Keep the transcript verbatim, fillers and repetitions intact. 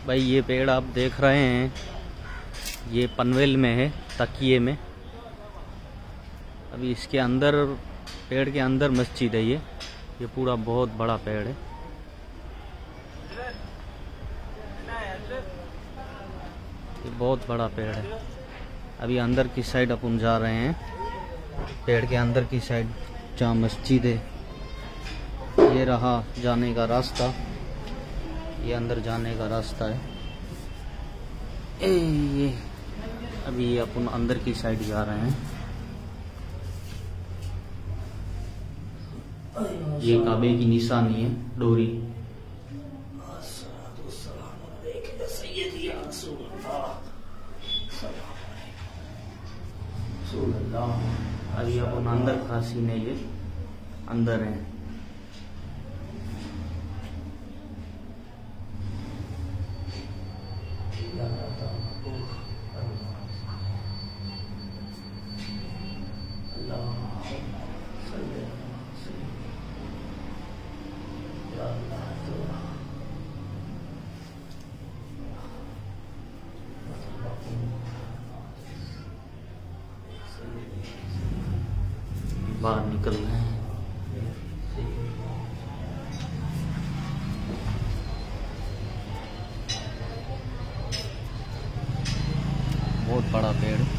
भाई ये पेड़ आप देख रहे हैं, ये पनवेल में है, तकिए में। अभी इसके अंदर, पेड़ के अंदर मस्जिद है। ये ये पूरा बहुत बड़ा पेड़ है। ये बहुत बड़ा पेड़ है। अभी अंदर की साइड अपन जा रहे हैं, पेड़ के अंदर की साइड जहाँ मस्जिद है। ये रहा जाने का रास्ता, ये अंदर जाने का रास्ता है। ए, ये अभी अपन अंदर की साइड जा रहे हैं। ये काबे की निशानी है, डोरी। अभी अपन अंदर का सीन है, ये अंदर है। बाहर निकल रहे हैं। बहुत बड़ा पेड़।